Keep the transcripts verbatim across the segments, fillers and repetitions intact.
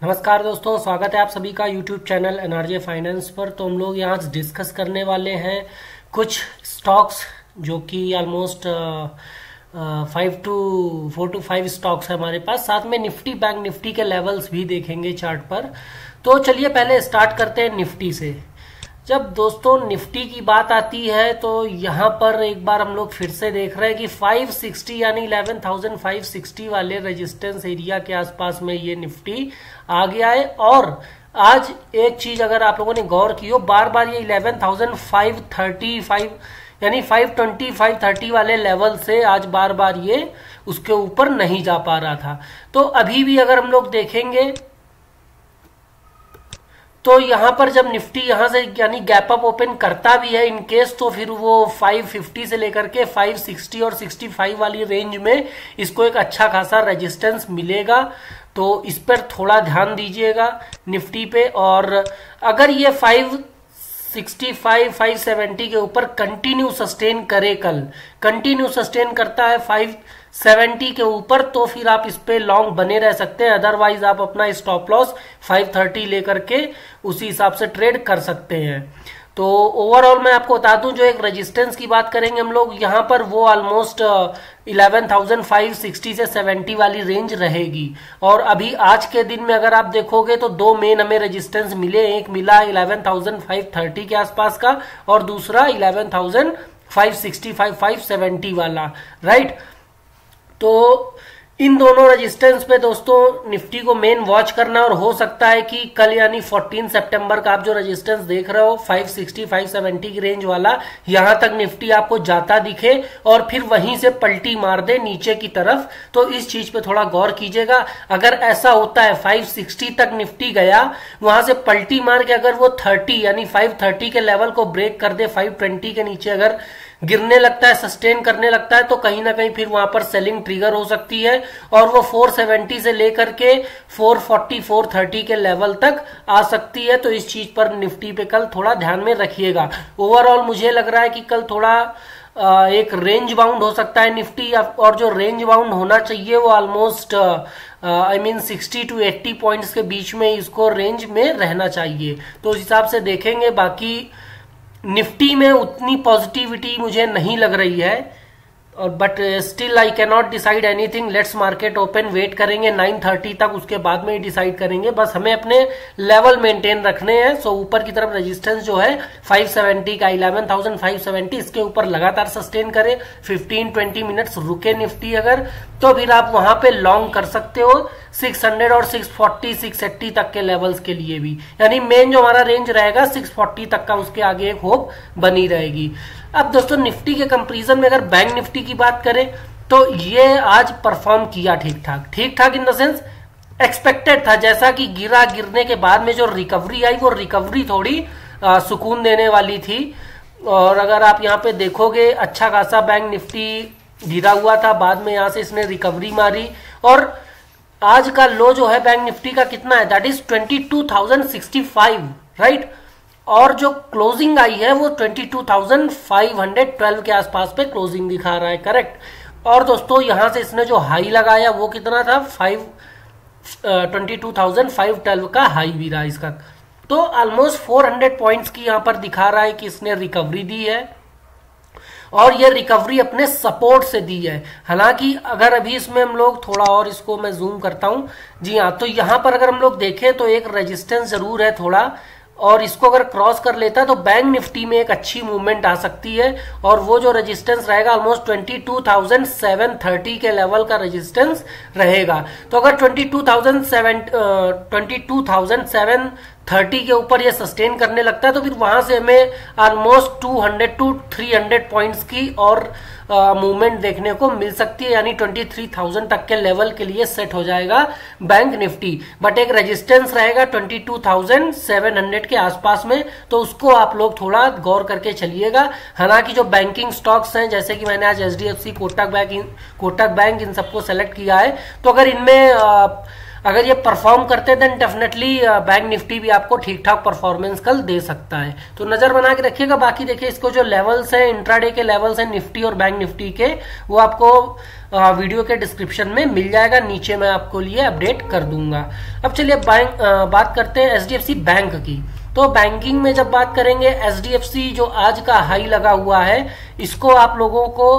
नमस्कार दोस्तों, स्वागत है आप सभी का यूट्यूब चैनल एनआरजे फाइनेंस पर। तो हम लोग यहाँ डिस्कस करने वाले हैं कुछ स्टॉक्स जो कि almost five two four two five stocks है हमारे पास। साथ में निफ्टी बैंक निफ्टी के लेवल्स भी देखेंगे चार्ट पर। तो चलिए पहले स्टार्ट करते हैं निफ्टी से। जब दोस्तों निफ्टी की बात आती है तो यहाँ पर एक बार हम लोग फिर से देख रहे हैं कि फाइव सिक्सटी यानी इलेवन थाउजेंड फाइव सिक्सटी वाले रेजिस्टेंस एरिया के आसपास में ये निफ्टी आ गया है। और आज एक चीज अगर आप लोगों ने गौर की हो, बार बार ये eleven thousand five thirty five यानी फाइव ट्वेंटी फाइव थर्टी वाले लेवल से आज बार बार ये उसके ऊपर नहीं जा पा रहा था। तो अभी भी अगर हम लोग देखेंगे तो यहां पर जब निफ्टी यहां से यानी गैप अप ओपन करता भी है इन केस, तो फिर वो फाइव फिफ्टी से लेकर के फाइव सिक्सटी और सिक्सटी फाइव वाली रेंज में इसको एक अच्छा खासा रेजिस्टेंस मिलेगा। तो इस पर थोड़ा ध्यान दीजिएगा निफ्टी पे। और अगर ये five sixty five five seventy के ऊपर कंटिन्यू सस्टेन करे, कल कंटिन्यू सस्टेन करता है फाइव सेवेंटी के ऊपर, तो फिर आप इस पे लॉन्ग बने रह सकते हैं। अदरवाइज आप अपना स्टॉप लॉस फाइव थर्टी लेकर के उसी हिसाब से ट्रेड कर सकते हैं। तो ओवरऑल मैं आपको बता दूं, जो एक रेजिस्टेंस की बात करेंगे हम लोग यहाँ पर, वो almost eleven thousand five sixty से सेवेंटी वाली रेंज रहेगी। और अभी आज के दिन में अगर आप देखोगे तो दो मेन हमें रेजिस्टेंस मिले। एक मिला इलेवन थाउजेंड फाइव थर्टी के आसपास का और दूसरा eleven thousand five sixty five five seventy वाला, राइट। तो इन दोनों रेजिस्टेंस पे दोस्तों निफ्टी को मेन वॉच करना। और हो सकता है कि कल यानी चौदह सितंबर का आप जो रेजिस्टेंस देख रहे हो फाइव सिक्सटी फाइव सेवेंटी की रेंज वाला, यहां तक निफ्टी आपको जाता दिखे और फिर वहीं से पलटी मार दे नीचे की तरफ। तो इस चीज पे थोड़ा गौर कीजिएगा। अगर ऐसा होता है फाइव सिक्सटी तक निफ्टी गया, वहां से पलटी मार के अगर वो थर्टी यानी फाइव थर्टी के लेवल को ब्रेक कर दे, फाइव ट्वेंटी के नीचे अगर गिरने लगता है, सस्टेन करने लगता है, तो कहीं ना कहीं फिर वहां पर सेलिंग ट्रिगर हो सकती है और वो फोर सेवेंटी से लेकर के फोर फोर्टी फोर थर्टी के लेवल तक आ सकती है। तो इस चीज पर निफ्टी पे कल थोड़ा ध्यान में रखिएगा। ओवरऑल मुझे लग रहा है कि कल थोड़ा एक रेंज बाउंड हो सकता है निफ्टी, और जो रेंज बाउंड होना चाहिए वो almost I mean sixty two eighty points के बीच में इसको रेंज में रहना चाहिए। तो उस हिसाब से देखेंगे। बाकी निफ्टी में उतनी पॉजिटिविटी मुझे नहीं लग रही है, और but still I can not decide anything. Let's market open, wait करेंगे नाइन थर्टी तक, उसके बाद में ही डिसाइड करेंगे। बस हमें अपने लेवल मेंटेन रखने हैं। सो ऊपर की तरफ रेजिस्टेंस जो है फाइव सेवेंटी का, इलेवन थाउजेंड फाइव सेवेंटी, इसके ऊपर लगातार सस्टेन करे, फिफ्टीन ट्वेंटी मिनट्स रुके निफ्टी अगर, तो फिर आप वहां पे लॉन्ग कर सकते हो सिक्स हंड्रेड और सिक्स फोर्टी सिक्स एट्टी तक के लेवल्स के लिए भी। यानी मेन जो हमारा रेंज रहेगा सिक्स फोर्टी तक का, उसके आगे एक होप बनी रहेगी। अब दोस्तों निफ्टी के कंपैरिजन में अगर बैंक निफ्टी की बात करें तो ये आज परफॉर्म किया ठीक ठाक। ठीक ठाक इन द सेंस एक्सपेक्टेड था। जैसा कि गिरा, गिरने के बाद में जो रिकवरी आई वो रिकवरी थोड़ी आ, सुकून देने वाली थी। और अगर आप यहाँ पे देखोगे, अच्छा खासा बैंक निफ्टी गिरा हुआ था, बाद में यहाँ से इसने रिकवरी मारी और आज का लो जो है बैंक निफ्टी का कितना है, that is twenty two thousand sixty five, right. और जो क्लोजिंग आई है वो twenty two thousand five hundred twelve के आसपास पे क्लोजिंग दिखा रहा है, करेक्ट। और दोस्तों यहां से इसने जो हाई लगाया वो कितना था, five twenty two thousand five twelve का हाई भी रहा इसका। तो ऑलमोस्ट फोर हंड्रेड पॉइंट्स की यहां पर दिखा रहा है कि इसने रिकवरी दी है, और ये रिकवरी अपने सपोर्ट से दी है। हालांकि अगर अभी इसमें हम लोग थोड़ा और इसको मैं जूम करता हूं, जी हाँ, तो यहां पर अगर हम लोग देखें तो एक रेजिस्टेंस जरूर है थोड़ा, और इसको अगर क्रॉस कर लेता है तो बैंक निफ्टी में एक अच्छी मूवमेंट आ सकती है। और वो जो रेजिस्टेंस रहेगा almost twenty two thousand seven thirty के लेवल का रेजिस्टेंस रहेगा। तो अगर twenty two thousand seven twenty two thousand seven thirty के ऊपर ये सस्टेन करने लगता है तो फिर वहां से हमें almost two hundred two three hundred points की और मूवमेंट uh, देखने को मिल सकती है। यानी ट्वेंटी थ्री थाउजेंड तक के लेवल के लिए सेट हो जाएगा बैंक निफ्टी। बट एक रेजिस्टेंस रहेगा twenty two thousand seven hundred के आसपास में, तो उसको आप लोग थोड़ा गौर करके चलिएगा। हालांकि जो बैंकिंग स्टॉक्स हैं, जैसे कि मैंने आज H D F C, Kotak bank Kotak bank इन सबको सेलेक्ट किया है, तो अगर इनमें uh, अगर ये परफॉर्म करते हैं देन डेफिनेटली बैंक निफ्टी भी आपको ठीक ठाक परफॉर्मेंस कल दे सकता है, तो नजर बना के रखिएगा। बाकी देखिए इसको जो लेवल्स है, इंट्राडे के लेवल्स है निफ्टी और बैंक निफ्टी के, वो आपको वीडियो के डिस्क्रिप्शन में मिल जाएगा, नीचे मैं आपको लिए अपडेट कर दूंगा। अब चलिए बैंक बात करते हैं एचडीएफसी बैंक की। तो बैंकिंग में जब बात करेंगे, एचडीएफसी जो आज का हाई लगा हुआ है, इसको आप लोगों को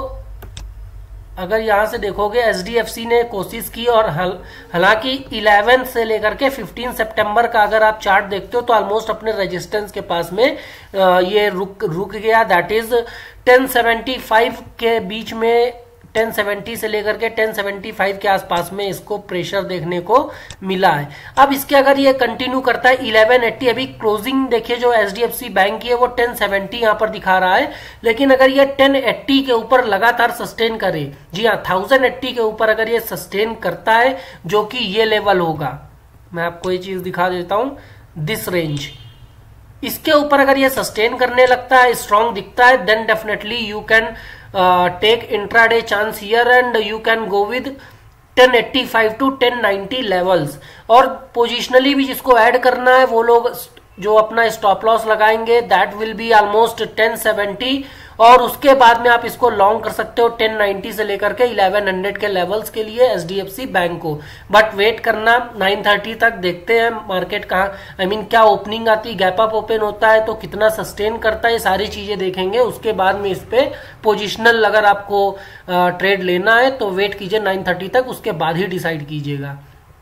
अगर यहां से देखोगे, एचडीएफसी ने कोशिश की और हालांकि ग्यारह से लेकर के पंद्रह सितंबर का अगर आप चार्ट देखते हो तो ऑलमोस्ट अपने रेजिस्टेंस के पास में ये रुक रुक गया, that is ten seventy five के बीच में, टेन सेवेंटी से लेकर के टेन सेवेंटी फाइव के आसपास में इसको प्रेशर देखने को मिला है। अब इसके अगर ये कंटिन्यू करता है इलेवन एट्टी, अभी क्लोजिंग देखिए जो एचडीएफसी बैंक की है वो टेन सेवेंटी यहां पर दिखा रहा है, लेकिन अगर ये टेन एट्टी के ऊपर लगातार सस्टेन करे, जी हाँ थाउजेंड एट्टी के ऊपर अगर ये सस्टेन करता है, जो कि ये लेवल होगा, मैं आपको ये चीज दिखा देता हूं, दिस रेंज, इसके ऊपर अगर ये सस्टेन करने लगता है, स्ट्रॉन्ग दिखता है, then definitely you can take intraday chance here and you can go with ten eighty five to ten ninety levels. और पोजिशनली भी जिसको ऐड करना है वो लोग जो अपना स्टॉप लॉस लगाएंगे that will be almost ten seventy, और उसके बाद में आप इसको लॉन्ग कर सकते हो टेन नाइंटी से लेकर के इलेवन हंड्रेड के लेवल्स के लिए एचडीएफसी बैंक को। बट वेट करना नाइन थर्टी तक, देखते हैं मार्केट कहाँ, आई मीन क्या ओपनिंग आती, गैप अप ओपन होता है तो कितना सस्टेन करता है, ये सारी चीजें देखेंगे। उसके बाद में इस पे पोजिशनल अगर आपको ट्रेड लेना है तो वेट कीजिए नाइन थर्टी तक, उसके बाद ही डिसाइड कीजिएगा।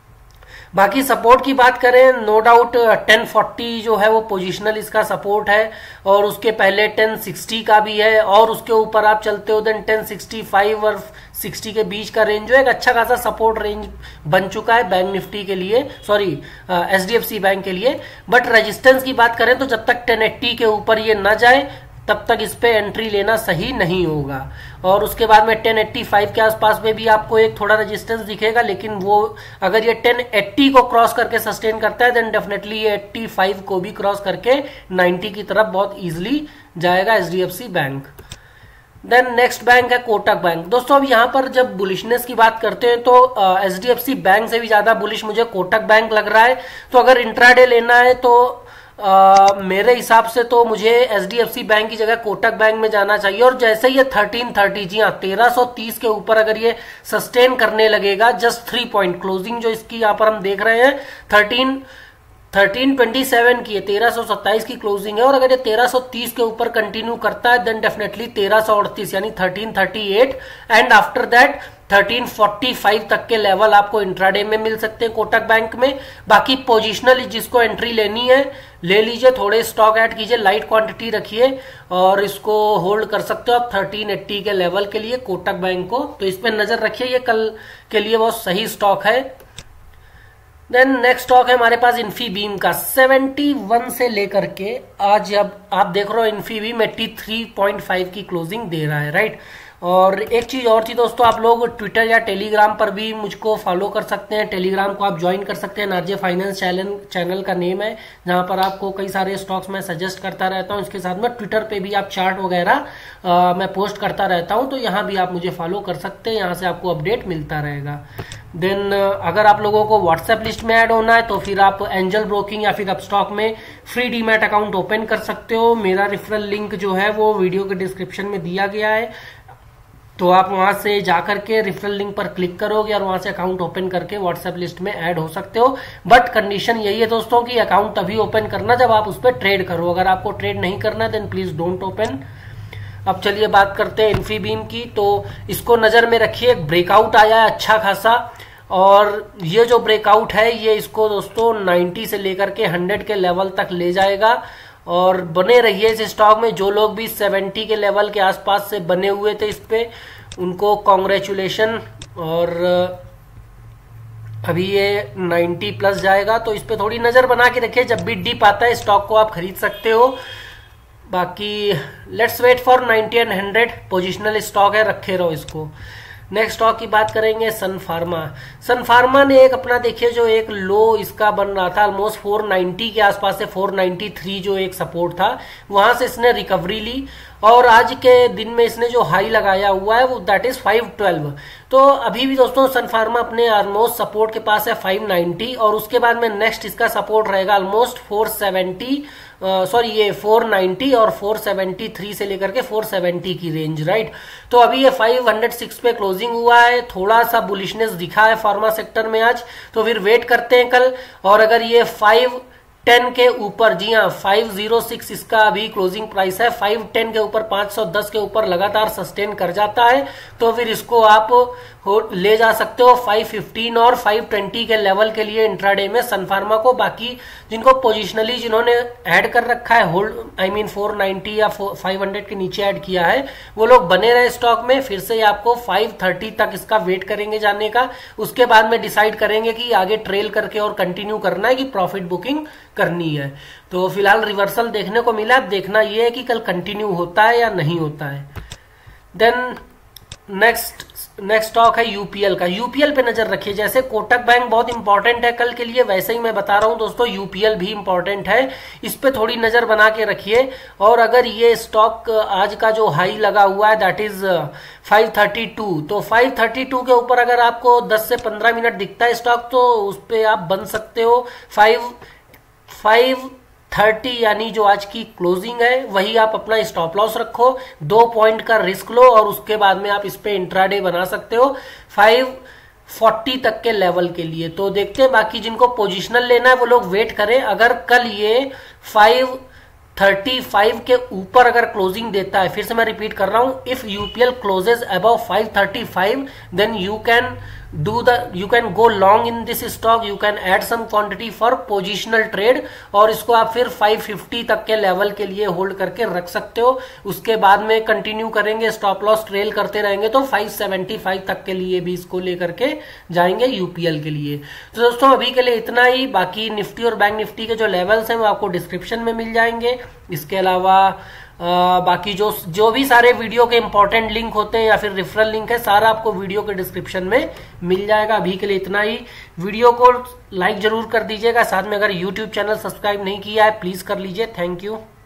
बाकी सपोर्ट की बात करें, नो डाउट टेन फोर्टी जो है वो पोजिशनल इसका सपोर्ट है, और उसके पहले टेन सिक्सटी का भी है, और उसके ऊपर आप चलते हो देन टेन सिक्सटी फाइव और सिक्सटी के बीच का रेंज जो है एक अच्छा खासा सपोर्ट रेंज बन चुका है बैंक निफ्टी के लिए, सॉरी एचडीएफसी बैंक के लिए। बट रेजिस्टेंस की बात करें तो जब तक टेन एट्टी के ऊपर ये न जाए तब तक इस पे एंट्री लेना सही नहीं होगा। और उसके बाद में टेन एट्टी फाइव के आसपास में भी आपको एक थोड़ा रेजिस्टेंस दिखेगा, लेकिन वो अगर ये टेन एट्टी को क्रॉस करके सस्टेन करता है देन डेफिनेटली ये एट्टी फाइव को भी क्रॉस करके नाइंटी की तरफ बहुत इजीली जाएगा HDFC bank. Then next bank है कोटक बैंक। दोस्तों अब यहाँ पर जब बुलिशनेस की बात करते हैं तो एचडीएफसी बैंक से भी ज्यादा बुलिश मुझे कोटक बैंक लग रहा है। तो अगर इंट्राडे लेना है तो Uh, मेरे हिसाब से तो मुझे एचडीएफसी बैंक की जगह कोटक बैंक में जाना चाहिए। और जैसे ये थर्टीन थर्टी, जी हाँ तेरह सौ तीस के ऊपर अगर ये सस्टेन करने लगेगा, जस्ट थ्री पॉइंट क्लोजिंग जो इसकी यहाँ पर हम देख रहे हैं थर्टीन थर्टीन ट्वेंटी सेवन की है, तेरह सौ सत्ताईस की क्लोजिंग है, और अगर ये तेरह सौ तीस के ऊपर कंटिन्यू करता है देन डेफिनेटली तेरह सौ अड़तीस यानी thirteen thirty eight and after that thirteen forty five तक के लेवल आपको इंट्राडे में मिल सकते हैं कोटक बैंक में। बाकी पोजिशनल जिसको एंट्री लेनी है ले लीजिए, थोड़े स्टॉक ऐड कीजिए, लाइट क्वांटिटी रखिए और इसको होल्ड कर सकते हो आप थर्टीन एट्टी के लेवल के लिए कोटक बैंक को। तो इस पर नजर रखिए, ये कल के लिए बहुत सही स्टॉक है। देन नेक्स्ट स्टॉक है हमारे पास इन्फीबीम का, सेवेंटी वन से लेकर के आज अब आप देख रहे हो Infibeam eighty three point five की क्लोजिंग दे रहा है, राइट। और एक चीज और थी दोस्तों, आप लोग ट्विटर या टेलीग्राम पर भी मुझको फॉलो कर सकते हैं, टेलीग्राम को आप ज्वाइन कर सकते हैं, आरजे फाइनेंस चैनल चैनल का नेम है, जहां पर आपको कई सारे स्टॉक्स मैं सजेस्ट करता रहता हूं। इसके साथ में ट्विटर पे भी आप चार्ट वगैरह मैं पोस्ट करता रहता हूं, तो यहाँ भी आप मुझे फॉलो कर सकते हैं, यहाँ से आपको अपडेट मिलता रहेगा। देन अगर आप लोगों को व्हाट्सएप लिस्ट में ऐड होना है तो फिर आप एंजल ब्रोकिंग या फिर अपस्टॉक में फ्री डीमैट अकाउंट ओपन कर सकते हो। मेरा रेफरल लिंक जो है वो वीडियो के डिस्क्रिप्शन में दिया गया है, तो आप वहां से जाकर के रेफरल लिंक पर क्लिक करोगे और वहां से अकाउंट ओपन करके व्हाट्सएप लिस्ट में ऐड हो सकते हो। बट कंडीशन यही है दोस्तों कि अकाउंट तभी ओपन करना जब आप उस पर ट्रेड करो, अगर आपको ट्रेड नहीं करना देन प्लीज डोंट ओपन। अब चलिए बात करते हैं इन्फीबीम की, तो इसको नजर में रखिए, ब्रेकआउट आया है अच्छा खासा, और ये जो ब्रेकआउट है ये इसको दोस्तों नाइंटी से लेकर के हंड्रेड के लेवल तक ले जाएगा। और बने रहिए इस स्टॉक में, जो लोग भी सेवेंटी के लेवल के आसपास से बने हुए थे इस पे उनको कॉन्ग्रेचुलेशन। और अभी ये नाइंटी प्लस जाएगा, तो इस पे थोड़ी नजर बना के रखिए, जब भी डिप आता है स्टॉक को आप खरीद सकते हो। बाकी let's wait for ninety and hundred, positional stock है, रखे रहो इसको। नेक्स्ट स्टॉक की बात करेंगे सन फार्मा। सन फार्मा ने एक अपना देखिए जो एक लो इसका बन रहा था ऑलमोस्ट फोर नाइंटी के आसपास से फोर नाइंटी थ्री जो एक सपोर्ट था, वहां से इसने रिकवरी ली और आज के दिन में इसने जो हाई लगाया हुआ है वो दैट इज फाइव ट्वेल्व। तो अभी भी दोस्तों सन फार्मा अपने ऑलमोस्ट सपोर्ट के पास है फाइव नाइंटी, और उसके बाद में नेक्स्ट इसका सपोर्ट रहेगा ऑलमोस्ट फोर सेवेंटी, सॉरी ये फोर नाइंटी और फोर सेवेंटी थ्री से लेकर के फोर सेवेंटी की रेंज, राइट। तो अभी ये फाइव हंड्रेड सिक्स पे क्लोजिंग हुआ है, थोड़ा सा बुलिशनेस दिखा है फार्मा सेक्टर में आज, तो फिर वेट करते हैं कल। और अगर ये फाइव टेन के ऊपर, जी हाँ फाइव ज़ीरो सिक्स इसका अभी क्लोजिंग प्राइस है, फाइव टेन के ऊपर पाँच सौ दस के ऊपर लगातार सस्टेन कर जाता है तो फिर इसको आप हो ले जा सकते हो फाइव फिफ्टीन और फाइव ट्वेंटी के लेवल के लिए इंट्राडे में सन फार्मा को। बाकी जिनको पोजिशनली जिन्होंने ऐड कर रखा है hold I mean four ninety या फाइव हंड्रेड के नीचे ऐड किया है वो लोग बने रहे स्टॉक में, फिर से आपको फाइव थर्टी तक इसका वेट करेंगे जाने का, उसके बाद में डिसाइड करेंगे कि आगे ट्रेल करके और कंटिन्यू करना है कि प्रॉफिट बुकिंग करनी है। तो फिलहाल रिवर्सल देखने को मिला, अब देखना यह है कि कल कंटिन्यू होता है या नहीं होता है। देन नेक्स्ट नेक्स्ट स्टॉक है यूपीएल का। यूपीएल पे नजर रखिए, जैसे कोटक बैंक बहुत इंपॉर्टेंट है कल के लिए, वैसे ही मैं बता रहा हूं दोस्तों यूपीएल भी इंपॉर्टेंट है, इस पे थोड़ी नजर बना के रखिए। और अगर ये स्टॉक आज का जो हाई लगा हुआ है that is five thirty two, तो फाइव थर्टी टू के ऊपर अगर आपको दस से पंद्रह मिनट दिखता है स्टॉक तो उस पर आप बन सकते हो। फाइव फाइव थर्टी यानी जो आज की क्लोजिंग है वही आप अपना स्टॉप लॉस रखो, दो पॉइंट का रिस्क लो और उसके बाद में आप इस पे इंट्राडे बना सकते हो फाइव फोर्टी तक के लेवल के लिए। तो देखते हैं, बाकी जिनको पोजिशनल लेना है वो लोग वेट करें। अगर कल ये फाइव थर्टी फाइव के ऊपर अगर क्लोजिंग देता है, फिर से मैं रिपीट कर रहा हूं, if UPL closes above five thirty five then you can do the you can go long in this stock, you can add some quantity for positional trade और इसको आप फिर फाइव फिफ्टी तक के लेवल के लिए होल्ड करके रख सकते हो। उसके बाद में कंटिन्यू करेंगे, स्टॉप लॉस ट्रेल करते रहेंगे तो फाइव सेवेंटी फाइव तक के लिए भी इसको लेकर के जाएंगे यूपीएल के लिए। तो दोस्तों अभी के लिए इतना ही, बाकी निफ्टी और बैंक निफ्टी के जो लेवल्स हैं वो आपको डिस्क्रिप्शन में मिल जाएंगे। इसके अलावा आ, बाकी जो जो भी सारे वीडियो के इंपॉर्टेंट लिंक होते हैं या फिर रेफरल लिंक है सारा आपको वीडियो के डिस्क्रिप्शन में मिल जाएगा। अभी के लिए इतना ही, वीडियो को लाइक जरूर कर दीजिएगा, साथ में अगर यूट्यूब चैनल सब्सक्राइब नहीं किया है प्लीज कर लीजिए। Thank you.